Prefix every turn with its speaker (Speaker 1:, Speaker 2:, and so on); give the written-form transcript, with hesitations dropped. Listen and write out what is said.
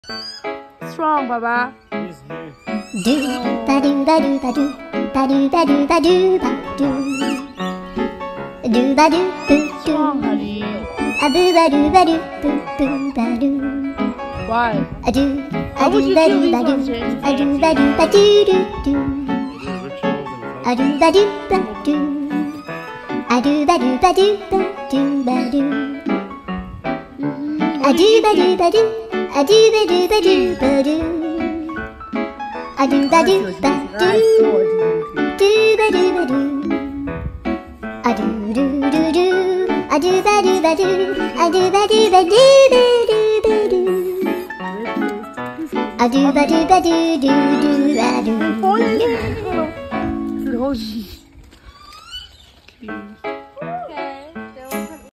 Speaker 1: What's wrong, Baba?
Speaker 2: Do ba do ba do ba do ba do ba do ba do ba do do ba do boo
Speaker 1: What's
Speaker 2: do
Speaker 1: wrong, honey?
Speaker 2: a boo ba do ba do boo boo ba do
Speaker 1: Why?
Speaker 2: a do
Speaker 1: How would you
Speaker 2: ba
Speaker 1: kill
Speaker 2: do
Speaker 1: these
Speaker 2: ba do
Speaker 1: ones, James?
Speaker 2: a do ba do ba do do do a do ba do ba do a do ba do ba do ba do ba do a do ba do ba do a do ba do ba do ba do a do ba do ba do do ba do ba do a do do do do a do ba do ba do a do ba do ba do ba do ba do a do ba do ba do do do ba do.
Speaker 1: Rosie.